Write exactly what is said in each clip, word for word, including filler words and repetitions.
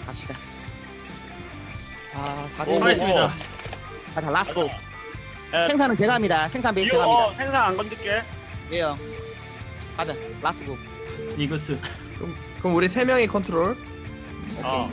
갑시다. 아, 사 대 오, 오. 하겠습니다. 아, 다 라스트. 에, 생산은 제가 합니다. 생산 베이스 제가 이거 어, 합니다. 생산 안 건들게. 예요. 가자. 라스트. 이그스. 그럼, 그럼 우리 세 명이 컨트롤. 오케이. 어.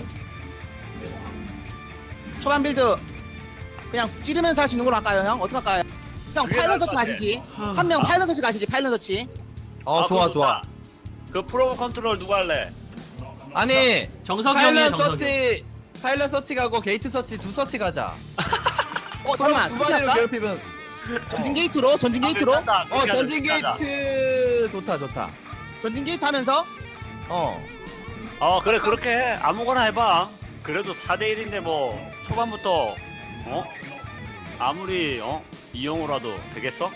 초반 빌드 그냥 찌르면서 할 수 있는 걸로 할까요, 형? 어떻게 할까요? 형 그게 파일럿 나을 서치 것 같아. 가시지. 한 명 파일럿 서치 가시지. 파일럿 서치. 어 아, 좋아 그거 좋아. 좋다. 그 프로 컨트롤 누가 할래? 아니 정석이 형이 파일럿 정석이. 서치 파일럿 서치 가고 게이트 서치 두 서치 가자. 어, 잠깐만. 두 그렇게 마리로 할까? 괴롭히면. 전진 게이트로, 전진 아, 게이트로, 괜찮다. 어 그렇게 전진 하자. 게이트 좋다 좋다. 전진 게이트 하면서 어. 어 그래 그렇게 해. 아무거나 해봐. 그래도 사 대 일인데 뭐 초반부터 어? 아무리 어? 이용으로라도 되겠어?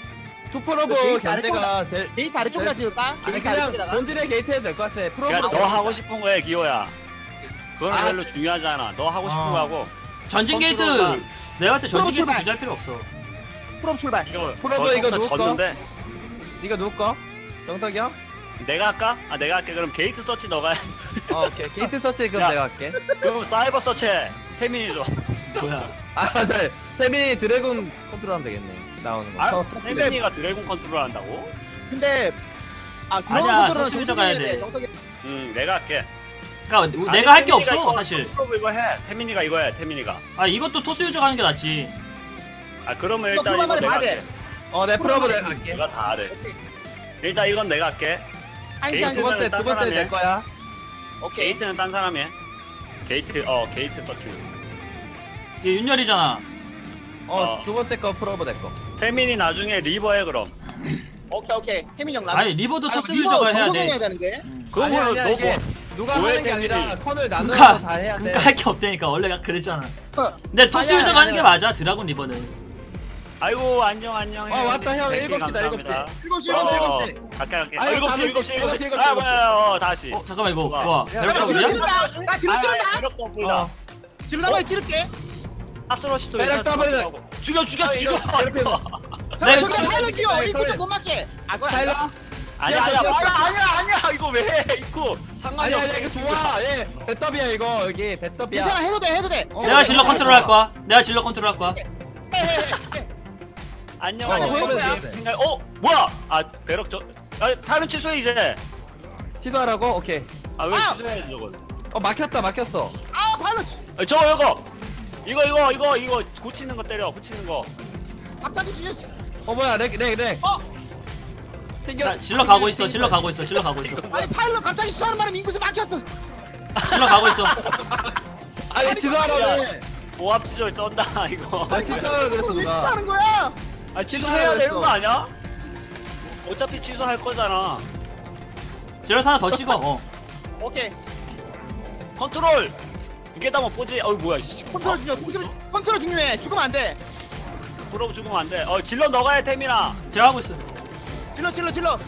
투프로브 게이트 견제가 제일. 게이트 아래쪽에다 지을까? 아니 게이트 그냥 아래쪽에다가. 본질의 게이트 해도 될 것 같아. 프로브. 그러니까 너 하고 싶은 거야 기호야. 그건 아. 별로 중요하지 않아. 너 하고 싶은 어. 거 하고. 전진 게이트. 컨트롤만. 내가 봤을 때 전진 게이트 출발. 유지할 필요 없어. 프롬 출발. 이거 프로브 저 이거 정도 누구 거? 졌는데 이거 누구 거? 정석이 형? 내가 할까? 아 내가 할게. 그럼 게이트 서치 너가 해. 어 오케이. 게이트 서치 그럼 야. 내가 할게. 그럼 사이버 서치 해. 태민이 줘. 뭐야? 아 네. 태민이 드래곤 컨트롤하면 되겠네. 나오는 거. 아 어, 첫 번째. 태민이가 드래곤 컨트롤 한다고? 근데 아 아니야, 들어오는 것들은 토스 정석이 가야 해야 돼. 돼. 정석이. 응 내가 할게. 그러니까 아니, 내가 할 게 태민이가 없어 이거 사실. 프로브 이거 해. 태민이가 이거 해. 태민이가. 아 이것도 토스 유저 가는 게 낫지. 아 그러면 너 일단 그만 이거 말해 내가 봐야 돼. 할게. 어, 내 프로브 내가 갈게. 내가 다 하래. 오케이. 일단 이건 내가 할게. 한 게이트 시간 두 번째 두 번째 내 거야. 오케이. 게이트는 딴 사람이 해. 게이트 어 게이트 서치. 이게 윤열이잖아. 어, 어. 두 번째 거 프로브 내 거. 태민이 나중에 리버 해 그럼. 오케이 오케이. 태민 형 나. 아니 리버도 토스 리버 유저가 해야 정석이 돼. 해야 되는데. 그거 아니야, 뭐 아니야, 너 이게 뭐. 누가 뭐해, 하는 게 아니라 태민이. 콘을 나눠서 그러니까 다 해야 돼. 그러니까 할 게 없다니까 원래가 그랬잖아. 어, 근데 토스 아니야, 유저가 하는 아니야. 게 맞아. 드라곤 리버는. 아이고 안녕 안녕. 어, 왔다, 형. 백 개 일곱 시다, 일곱 시. 감사합니다. 일곱 시 어, 일곱 시 일곱 어, 시. 갈게 갈게. 아유, 일곱 시 다른 일곱 시 시, 일곱 시. 일곱 시, 아 일곱 시. 뭐야 어 다시. 어 잠깐만 이거 좋아. 와 야, 배럭 나 더블이야? 지른다. 나 지금 찌른다. 배럭 더블이다. 어. 지금 나만 찌를게. 아스러시도 배럭 더블이다. 죽여 죽여 아, 이거 죽여. 괴롭히면. 자, 네, 저기 지금- 파일럿 지어. 네, 입구 그래. 좀못 맞게. 아, 그거 타일러? 아니야? 아니야 아니야 뛰었어, 아니야 뛰었어. 아니야 아니야 이거 왜 해 입구 상관이 아니, 없어. 아니, 이거 좋아. 예. 배더비야, 이거. 여기 배더비야. 괜찮아. 해도 돼. 해도 돼. 어, 내가 질러 컨트롤 할 거야. 내가 질러 컨트롤 할 거야. 해, 해, 해, 해. 안녕 어, 안녕. 보여줘야 어, 어 뭐야? 아 배럭 저. 아 타면 취소해 이제. 시도하라고? 오케이. 아 왜 아! 취소해 저거? 어, 막혔다, 막혔어. 아, 파일럿. 아, 저거 이거 이거 이거 이거 이거 고치는 거 때려 고치는 거. 갑자기 주셨어. 어, 뭐야, 렉, 렉, 렉. 어, 튕겨. 자, 질러 가고 있어. 질러 가고 있어. 질러 가고 있어. 아니 파일럿 갑자기 수사하는 바람에 인구수 막혔어. 질러 가고 있어. 아니, 지도하라며. 보합 지절 쩐다 이거. 아, 진짜 그랬어, 왜 누가. 수사하는 거야? 아 취소해야 취소해야 되는 됐어. 거 아니야? 어차피 취소할 거잖아. 질러 하나 더 찍어. 어. 오케이. 컨트롤 두 개 다 못 보지. 어이 뭐야 씨. 컨트롤 중요. 컨트롤, 컨트롤 중요해. 죽으면 안 돼. 프로브 죽으면 안 돼. 어 질러 너가 해 태민아. 제가 하고 있어. 질러, 질러, 질러.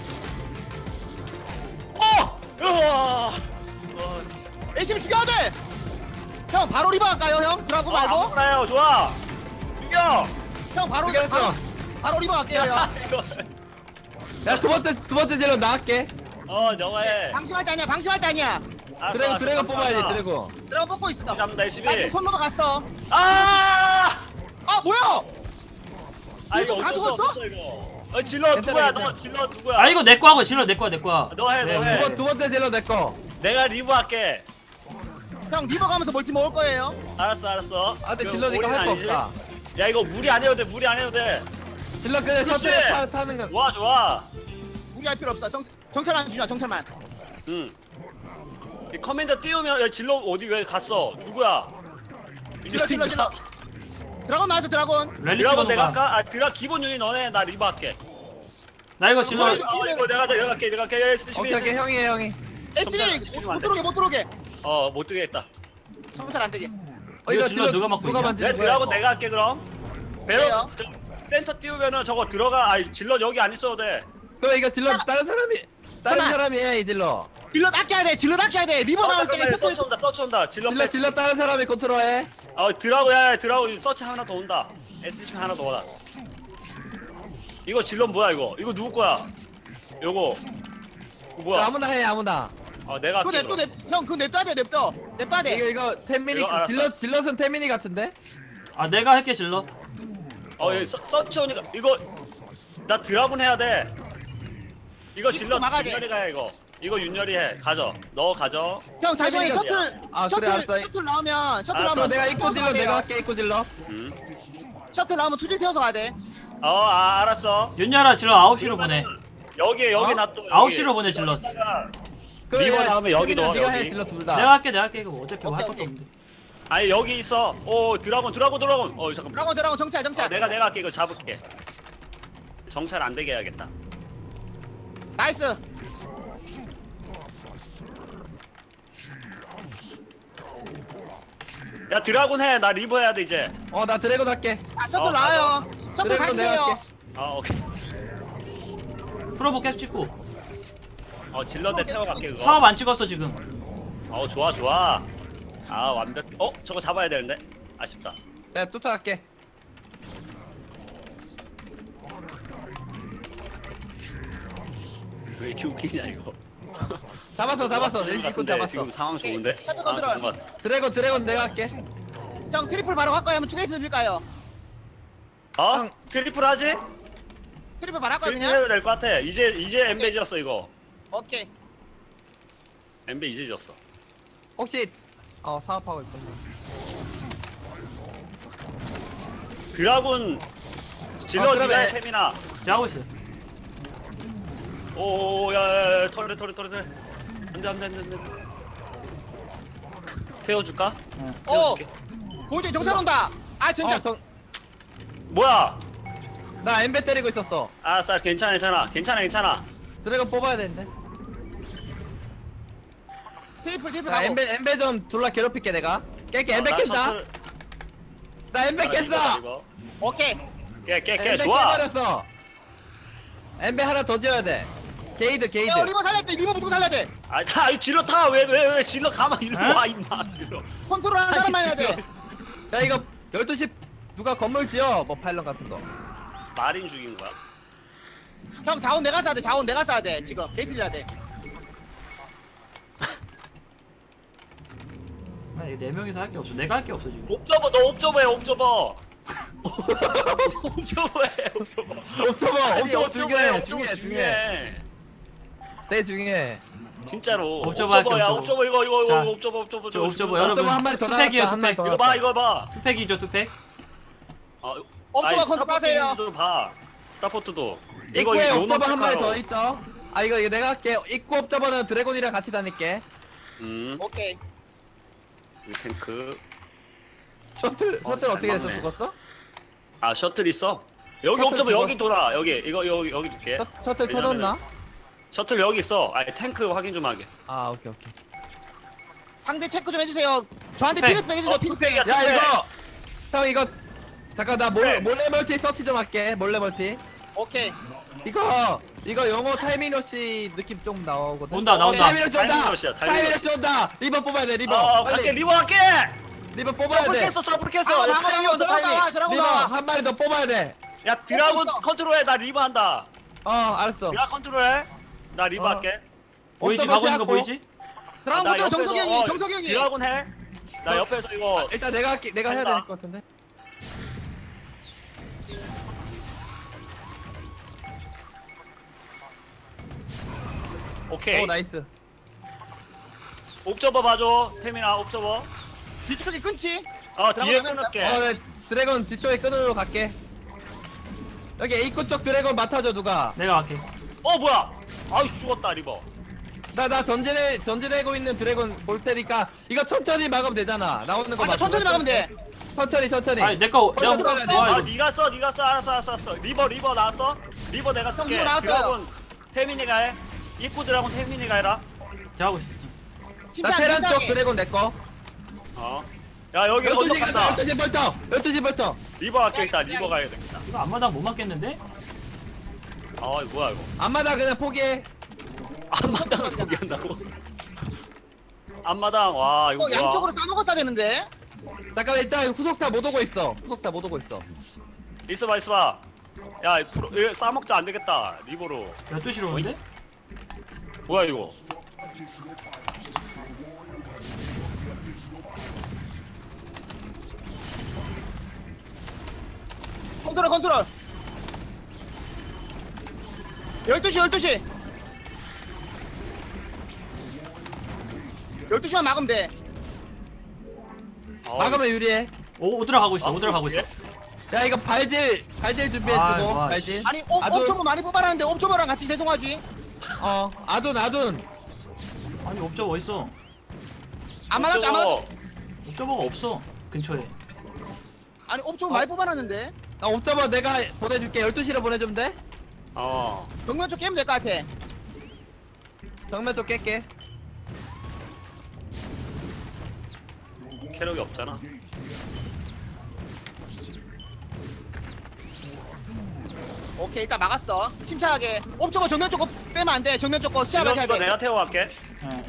어! 으아! 어, 씨. 열심히 죽여야 돼. 형 바로 리버 할까요, 형? 드라고 어, 말고. 아무나요 좋아. 죽여. 형 바로 죽였어. 바로, 바로 리버 할게요, 형. 이거. 야, 두 번째, 두 번째 질러 나갈게. 어 너가 해. 방심할 때 아니야. 방심할 때 아니야. 알았어, 드래곤, 알았어, 드래곤 알았어, 뽑아야지, 알았어. 드래곤. 드라고 뽑고 있어. 나 잡는다 지금 열심히. 손 넘어갔어. 아! 아, 뭐야? 아 이거 이거 어쩔 수 가져갔어? 없어 이거. 어 질러 괜찮아, 누구야? 괜찮아. 너 질러 누구야? 아 이거 내 거 하고 질러 내 거야 내 거야. 너 해, 너 네, 해. 두, 번, 두 번째 질러 내 거. 내가 리브 할게. 형 리버 가면서 멀티 먹을 거예요. 알았어 알았어. 아, 근데 그 질러니까 올인 할 거 아니지? 없다. 야 이거 무리 안 해도 돼 무리 안 해도 돼. 질러 그냥 그렇지. 셔틀 타, 타는 거. 좋아 좋아. 무리할 필요 없어. 정 정찰만 주냐, 정찰만. 응. 이 커맨더 띄우면 야 질러 어디 왜 갔어? 누구야? 질러, 질러, 질러. 드라곤 나왔어, 드라곤. 랠리 드라곤 내가 찍어놓을까? 할까? 아 드라 기본 유닛 너네 나 리브 할게. 나 이거 질러. 아 이거 내가 내가 할게 내가 할게. 오케이, 오케이, 형이 해, 형이. 에스비 못 들어오게, 못 들어오게. 어못 뜨겠다. 정찰 안 되게. 어, 이거 이거 질러 질러 누가 맡고 누가 있냐? 만지는 내 거야? 드라곤 이거? 내가 할게 그럼. 배로 왜요? 저, 센터 띄우면은 저거 들어가. 아니 질러 여기 안 있어도 돼. 그럼 이거 질러 다른 사람이 다른 잠깐만. 사람이 해, 이 질러. 질러 아껴야 돼, 질러 아껴야 돼. 리버 어, 나올 때 잠깐만, 서치 셔틀. 온다 서치 온다. 질러 질러 빼. 질러 다른 사람이 컨트롤해. 어 드라고 야 드라고 서치 하나 더 온다. 에스씨 하나 더 오다. 이거 질러 뭐야 이거? 이거 누구 거야? 요거. 이거 뭐야? 아무나 해, 아무나. 어 내가 그거 할게 냅둬 그럼. 냅형 그거 냅둬야 돼 냅둬 냅둬야 이거 돼 이거 태민이 이거 알았어, 딜러 알았어. 딜러는 태민이 같은데? 아 내가 할게 질러. 어 여기 서, 서치 오니까 이거 나 드라군 해야 돼. 이거 이거 질러 막아야 돼. 윤열이가 해 이거. 이거 윤열이 해. 가져. 너 가져. 형 잠시만요 태민이가 셔틀 아, 그래, 셔틀 알았어. 셔틀 나오면 셔틀 알았어, 나오면 내가 투질 입고 태워서 딜러 가야 돼요. 내가 할게 입고 딜러. 음. 셔틀 나오면 투질 태워서 가야 돼 어 아, 알았어. 윤열아 질러 아홉 시로 보내. 여기 여기 어? 놔둬. 아홉 시로 보내, 질러. 그럼 리버 얘 나오면 여기 태민이랑 넣어, 네가 해 여기. 딜러 둘 다. 내가 할게 내가 할게 이거 어차피 할 오케이, 것도 오케이. 없는데. 아니 여기 있어. 오 드라군 드라군 드라군. 어 잠깐만. 드라곤 드라곤 정찰 어, 정찰 내가 내가 할게 이거 잡을게. 정찰 안 되게 해야겠다. 나이스 야 드라군 해. 나 리버 해야 돼 이제. 어나 드래곤 할게. 아 셔틀 어, 나와요 셔틀 드래곤 내가 갈게요 할게. 아 오케이. 프로보 계속 찍고. 어 질러대 태워갈게 그거. 사업 안 찍었어 지금. 어 좋아 좋아. 아 완벽. 어 저거 잡아야 되는데. 아쉽다. 내가 쫓아갈게. 왜 이렇게 웃기냐 이거. 잡았어 잡았어. 지금 일꾼 같은데, 잡았어. 지금 상황 좋은데. 셔틀 아, 컨트롤. 좋은 것 같아. 드래곤 드래곤 내가 할게. 형 트리플 바로 갈 거야 하면 투게이트 드릴까요 어? 형. 트리플 하지? 트리플 바로 할 거야 트리플 그냥 해도 될 것 같아. 이제 이제 엠베 지었어 이거. 오케이 엠베 이제 지었어. 혹시 어 사업하고 있구나. 드라군 질러 어, 니가 그러면- 해 태민아. 제가 하고 있어. 오오오 야야야 털에 털에 털에 털에. 안돼 안돼 안돼 안돼. 태워줄까? 응. 어 태워줄게. 보여줘 정찰 온다 아 진짜 어, 정, 뭐야? 나 엠베 때리고 있었어. 아싸 괜찮아 괜찮아 괜찮아 괜찮아. 드래곤 뽑아야 되는데. 트리플 트리플 나 가고 엠베 엠베 좀 졸라 괴롭힐게 내가. 깰게 엠베 어, 나 깬다. 셔틀- 나 엠베 아, 이거, 깼어. 이거. 오케이 깨 깨 깨 엠베 좋아. 깨버렸어. 엠베 하나 더 지어야 돼. 게이드 게이드. 야 리버 살려야 돼 리버 무조건 살려야 돼 아, 타, 이 질러 타. 왜, 왜, 왜, 질러 가만 일로 에? 와, 임마, 질러. 컨트롤 하는 사람만 해야 돼 야 이거 열두 시 누가 건물 지어 뭐 파일럿 같은 거. 마린 죽인 거야. 형 자원 내가 쏴야 돼 자원 내가 쏴야 돼 지금 게이트 줘야 돼 아, 이거 네 명이서 할 게 없어. 내가 할 게 없어 지금. 옵저버, 너 옵저버 해, 옵저버. 옵저버 해, 옵저버. 옵저버 아니, 옵저버 옵저버 중요해 해, 중요해 옵저버 중요해. 되게 중요해. 진짜로. 옵저버 할게, 옵저버야, 옵저버. 옵저버, 이거, 이거, 자, 이거, 옵저버, 옵저버, 저 옵저버 죽는다. 여러분. 옵저버 한 마리 더 투팩이에요, 나왔다 한 마리 더 투팩. 이거 봐, 나왔다. 이거 봐. 투팩이죠 투팩. 아, 옵저버 아니, 컨트롤 하세요 스타포트도 봐. 스타포트도. 이거, 입구에 이거 옵저버 한 마리 더 노노 있어. 아 이거 이거 내가 할게. 입구 옵저버는 드래곤이랑 같이 다닐게. 음, 오케이 이 탱크. 셔틀 어, 셔틀 잘 어떻게 됐어? 맞네. 죽었어? 아, 셔틀 있어. 여기 셔틀 옵저버 죽어. 여기 돌아. 여기, 이거, 여기, 여기 줄게. 셔, 셔틀 왜냐면은- 터졌나? 셔틀 여기 있어. 아니, 탱크 확인 좀 하게. 아 오케이 오케이. 상대 체크 좀 해주세요 저한테 투팩. 피드백 해주세요 어, 피드백 투팩이야. 야 그래. 이거 형 이거 잠깐 나 몰, 그래. 몰래 멀티 서치 좀 할게. 몰래 멀티. 오케이 이거 이거 영어 타이밍러시 느낌 좀 나오거든. 온다, 나온다. 타이밍러시 온다. 타이밍러시야, 타이밍러시. 타이밍러시 온다. 리버 뽑아야 돼. 리버. 어, 빨리. 갈게, 리버 갈게! 리버 뽑아야 서브를 돼. 깼어, 서브를 깼어. 아 야, 나가 타이밍 나가 온다, 들어가 타이밍. 들어가 리버 들어가 한 마리 더 뽑아야 돼. 야, 드라군 있어. 컨트롤해. 나 리버 한다. 어 알았어. 내가 컨트롤해. 나 리버 어. 할게. 보이지? 옵저버 가고 있는 거 시작하고. 보이지? 드라운 나 컨트롤 옆에서, 정석이 형이 어, 정석이 형이 드라군 해. 나 어. 옆에서 이거 일단 내가 할게. 내가 해야 한다. 될 것 같은데. 오케이. 오 나이스. 옵저버 봐줘. 태민아, 옵저버. 뒤쪽에 끊지 어, 뒤에 드라군 끊을게. 어, 네, 드래곤 뒤쪽에 끈으로 갈게. 여기 A코 쪽 드래곤 맡아줘 누가. 내가 할게. 어, 뭐야? 아이, 죽었다, 리버. 나 나 전진해 전진하고 있는 드래곤 볼 테니까 이거 천천히 막으면 되잖아. 나오는 거 맞아 막고. 천천히 막으면 돼 천천히 천천히. 아니 내거 내가 벌써 들어가야 돼. 아, 아, 이거 니가 써, 니가 써. 알았어, 알았어, 알았어. 리버, 리버 나왔어? 리버 내가 쓸게. 리버 나왔어요. 드라군 태민이가 해. 입구 드라군 태민이가 해라. 제가 하고 있어. 나 침착 테란 쪽 침착해 드래곤 내 거. 어. 야, 여기 열두 먼저 시 간다. 간다. 열두 시 벌쳐. 열두 시 벌쳐. 리버 할게, 야, 일단. 야, 리버 야. 가야 되겠다. 이거 앞마당 못 맞겠는데? 아, 이거 뭐야, 이거. 앞마다 그냥 포기해. 앞마당을 포기한다고? 앞마당, 와, 이거 어, 뭐야. 양쪽으로 싸먹었어야 되는데 잠깐 일단 후속타 못 오고 있어. 후속타 못 오고 있어. 있어봐, 있어봐. 야, 프로, 이거 싸먹자 안 되겠다. 리버로. 열두 시로 오는데? 뭐야, 이거. 컨트롤 컨트롤. 열두 시 열두 시. 열두 시만 막으면 돼. 어, 막으면 유리해. 오 들어가고 있어. 아, 오 들어가고 있어. 야 이거 발질 발질 준비해주고 아, 와, 발질. 아니 옵, 아둔. 옵저버 많이 뽑아놨는데 옵저버랑 같이 대동하지. 어 아둔 아둔. 아니 옵저버 어딨어? 안 맞았지 안 맞았지. 옵저버가 없어 근처에. 아니 옵저버 어. 많이 뽑아놨는데. 나 옵저버 내가 보내줄게. 열두 시로 보내주면 돼? 어. 정면 쪽 깨면 될 것 같아. 정면 또 깰게. 캐력이 없잖아. 오케이 일단 막았어. 침착하게. 옵저버 정면 쪽 거 빼면 안 돼. 정면 쪽 거 시야를 이거 해야 이거 돼. 내가 태워갈게. 예.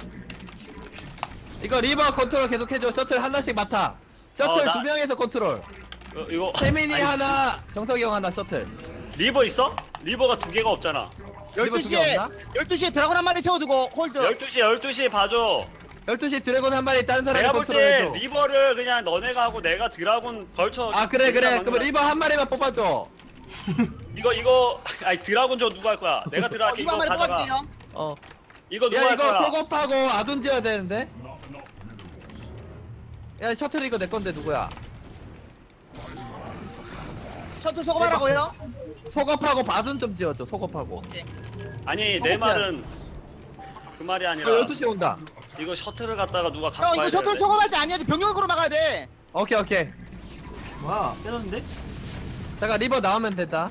이거 리버 컨트롤 계속 해줘. 셔틀 하나씩 맡아. 셔틀 어, 나- 두 명에서 컨트롤. 이거, 이거 태민이 아니, 하나, 정석이 형 하나 셔틀. 리버 있어? 리버가 두 개가 없잖아. 열두 시에 없나? 열두 시에 드라곤 한 마리 세워두고 홀드. 열두 시 열두 시 봐줘. 열두 시 드래곤 한 마리 다른 사람이 내가 볼 컨트롤 때 해줘. 리버를 그냥 너네가 하고 내가 드라군 벌쳐. 아 그래 그래. 그냥 그럼 리버 한 마리만 뽑아줘. 이거 이거 아니 드라군 저 누가 할 거야? 내가 드라 어, 할게. 이거 한 이거 마리 가져가. 뽑아줄게요. 어. 이거 누가 야 할 이거 거야? 속업하고 아둔 지어야 되는데. 야 셔틀 이거 내 건데 누구야? 셔틀 소금하라고 해요. 속업하고 바둔 좀 지어줘. 속업하고. 오케이. 아니 내 속업이야. 말은 그 말이 어, 아니라 열두 시에 온다. 이거 셔틀을 갖다가 누가 갖고 형 이거 와야 셔틀 되는데. 소금할 때 아니야지. 병력으로 막아야 돼. 오케이 오케이. 뭐야 깨졌는데? 잠깐 리버 나오면 된다.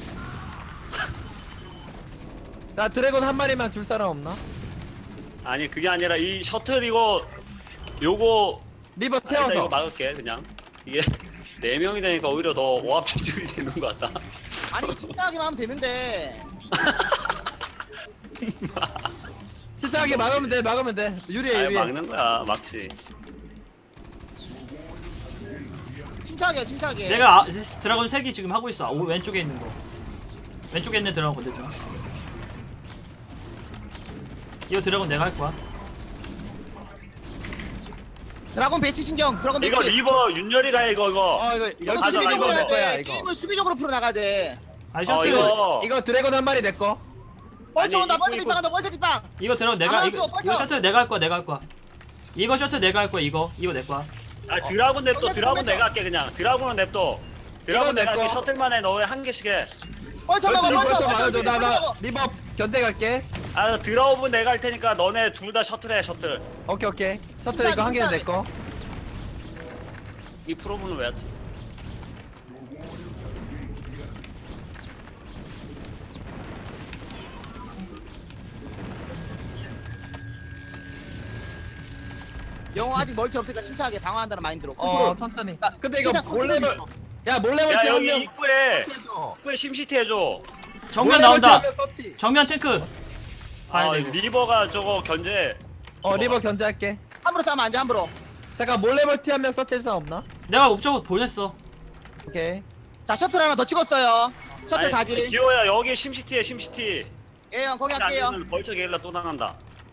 나 드래곤 한 마리만 줄 사람 없나? 아니 그게 아니라 이 셔틀 이거 요거 리버 아, 일단 이거 태워서. 막을게 그냥. 이게 네 명이 되니까 오히려 더 오합지졸이 되는 것 같다. 아니 침착하게만 하면 되는데. 시작하게 막으면 돼. 막으면 돼. 유리해 아니 유리해. 막는 거야 막지. 침착하게 침착하게. 내가 아, 드라곤 색이 지금 하고 있어. 오, 왼쪽에 있는 거. 왼쪽에 있는 드라곤 건들지. 이거 드라곤 내가 할 거야. 드라곤 배치 신경. 드라곤 배치. 이거 리버 윤열이가 이거 이거. 어 이거 이거 열두 시 가져가, 수비적으로 리버 해야 내 거야 돼. 이거. 게임을 수비적으로 풀어 나가야 돼. 아니 어 셔틀 이거 이거 이거 드래곤 한 마리 내 거. 뻘쳐 아니, 온다. 뻘쳐 이거- 뒷방 한다. 뻘쳐 뒷방. 이거 드라곤 내가 아, 이거 이거 이거 셔틀 내가 할 거야. 내가 할 거야. 이거 셔틀 내가 할 거야. 이거 이거 내 거야. 아 드라군 냅둬 어, 드라군 어, 내가 할게 그냥. 드라군은 냅둬. 드라군 이거 내 내가 할게. 거. 셔틀만에 너의 한 개씩 해. 뻘쳐 먹어. 열두 시 뻘쳐. 벌써 막아줘. 뻘쳐 나나 먹어. 리버 견제 갈게. 아 드라오브 내가 할 테니까 너네 둘 다 셔틀 해 셔틀. 오케이 오케이. 셔틀 진짜, 이거 한 개는 내 진짜. 거. 이 프로브는 왜 왔지? 영어 아직 멀티 없으니까 침착하게 방어한다는 마인드로. 어 컨트롤. 천천히. 나- 근데 이거 진짜 몰래 컨트롤 멀. 야 몰래 야 멀티 한 여기 명. 입구에 서치해줘. 입구에 심시티 해줘. 정면 몰래 멀티 나온다. 한 명 서치. 정면 탱크. 아 봐야 돼. 이거. 리버가 저거 견제. 어 리버 견제할게. 함부로 싸면 안 돼. 함부로. 잠깐 몰래 멀티 한 명 서치할 사람 없나? 내가 옵저버 보냈어. 오케이. 자 셔틀 하나 더 찍었어요. 셔틀 아니, 사지. 기호야 여기 심시티에 심시티. 예 형 거기 할게요. 아니면 벌써 게일라 또 나간다.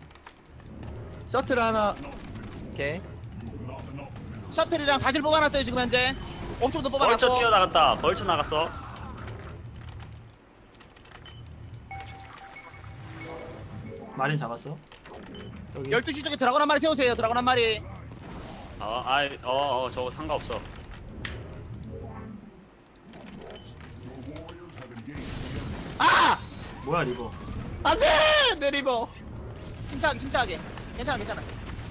셔틀 하나. 오케이. 셔틀이랑 사실 뽑아놨어요 지금 현재. 옵션도 벌써 뽑아놨고. 뛰어나갔다. 벌써 나갔어. 마린 잡았어. 여기. 열두 시 쪽에 드라곤 한 마리 세우세요. 드라곤 한 마리. 어, 아이, 어, 어, 저거 상관없어. 아! 뭐야 리버. 안돼! 내 리버. 침착하게 침착하게. 괜찮아 괜찮아.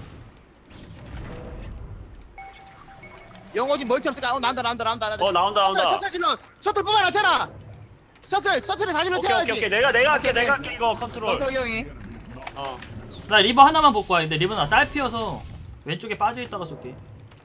영어 지금 멀티 없으니까 어, 나온다 나온다 나온다. 나온다. 어, 나온다, 나온다. 셔틀, 셔틀 질러. 셔틀 뽑아놨잖아. 셔틀 셔틀에 사진을 오케이, 태워야지. 오케이, 오케이. 내가, 내가 할게, 오케이, 내가 오케이. 할게, 이거 컨트롤. 정석이 형이. 어. 나 리버 하나만 볼 거야. 근데 리버는 딸피어서 왼쪽에 빠져 있다가 쏠게.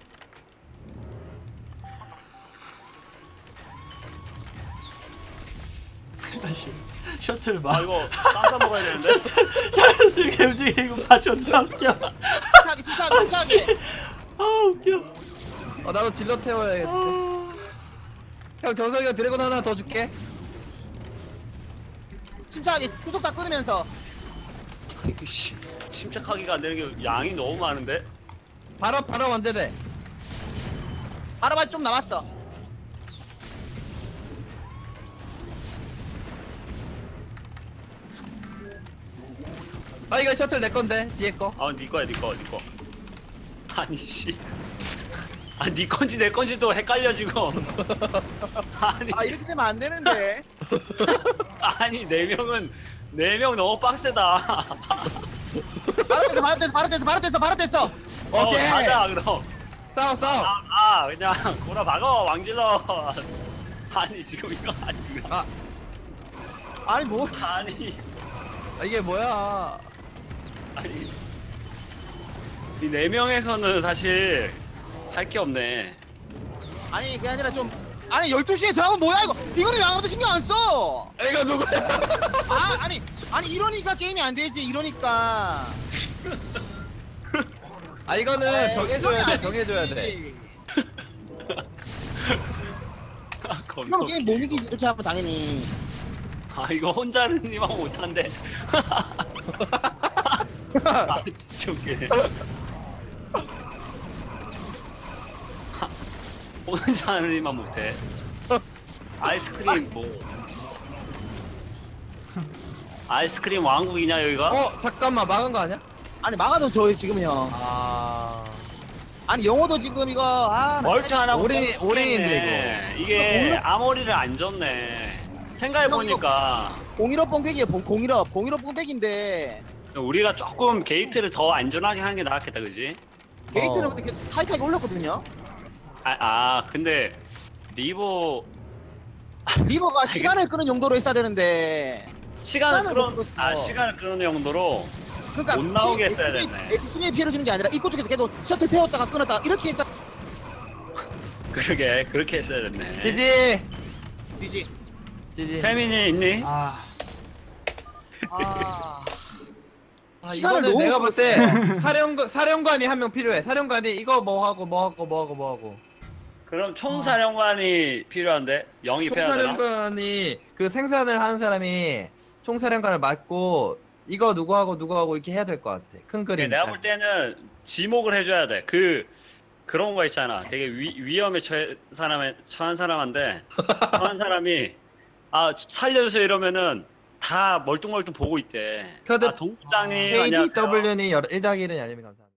아씨 셔틀 아, 봐. 이거 쌈싸 먹어야 되는데? 셔틀 셔틀 개 움직이고 봐. 존나 웃겨. 침착하게 침착하게 침착하게. 아 웃겨. 어 나도 질러 태워야겠다. 아. 형 정석이가 드래곤 하나 더 줄게. 침착하게 후속 다 끊으면서. 이거 씨, 침착하기가 안 되는 게 양이 너무 많은데? 바로 바로 원제대. 바로바이 좀 남았어. 아 이거 셔틀 내 건데 뒤에 거. 아, 니 거야, 니 거, 니 거. 아니, 씨. 아, 니 건지 내 건지도 헷갈려, 지금. 아니, 아 이렇게 되면 안 되는데. 아니, 네 명은, 네 명 너무 빡세다. 바로 됐어 바로 됐어 바로 됐어 바로 됐어 바로 됐어. 어, 오케이. 가자, 그럼. 싸워 싸워. 아, 아, 그냥, 고라 박어, 왕질러. 아니, 지금 이거, 아니, 지금. 아 아니 뭐 아니, 아, 이게 뭐야? 아니. 이 네 명에서는 사실, 할 게 없네. 아니 그게 아니라 좀 아니 열두 시에 드라곤 뭐야 이거 이거는 왜 아무도 신경 안 써. 이거 누구야? 아 아니 아니 이러니까 게임이 안 되지 이러니까. 아 이거는 에이, 정해줘야 이러면 돼 안 정해줘야 되지. 돼. 아, 거기, 그럼 거기. 게임 못 이기지 이렇게 하면 당연히. 아, 이거 혼자는 니만 못한대. 아, 진짜 웃기네. 혼자 하는 일만 못해. 아이스크림 뭐 아이스크림 왕국이냐 여기가? 어 잠깐만 막은 거 아니야? 아니 막아도 저 지금요. 아 아니 영어도 지금 이거 아 나- 멀쩡 하나 올인- 올인인데, 이게 이거 아머리를 안 줬네. 생각해보니까 공일업 뽕백이에요. 공- 공일업 공일업 뽕백인데 우리가 조금 게이트를 더 안전하게 하는 게 낫겠다, 그지? 게이트는 어. 근데 이렇게 타이트하게 올렸거든요. 아, 아 근데 리버 리버가 시간을 끄는 용도로 했어야 되는데 시간을 시간을 끌어 못 끌었어. 아 시간을 끄는 용도로 그러니까 못 나오게 피- 했어야 에스씨비 됐네. 에스씨비에 피해를 주는 게 아니라 입구 쪽에서 계속 셔틀 태웠다가 끊었다가 이렇게 했어. 그러게 그렇게 했어야 됐네. 지지 뒤지. 지지. 태민이 있니? 아 아 아, 시간을 이거는 너무 내가 볼 때 사령관 사령관이 한 명 필요해. 사령관이 이거 뭐 하고 뭐 하고 뭐 하고 뭐 하고. 그럼 총사령관이 필요한데 영입해야 되나? 총사령관이 그 생산을 하는 사람이 총사령관을 맡고 이거 누구 하고 누구 하고 이렇게 해야 될 것 같아. 큰 네, 그림. 내가 볼 때는 지목을 해줘야 돼. 그 그런 거 있잖아. 되게 위, 위험에 처해 사람에 처한 사람한테 처한 사람이 아 살려주세요 이러면은 다 멀뚱멀뚱 보고 있대. 켜드- 아 동부장님 안녕하세요. 케이비더블유니 일 더하기 일은 알림이 감사합니다.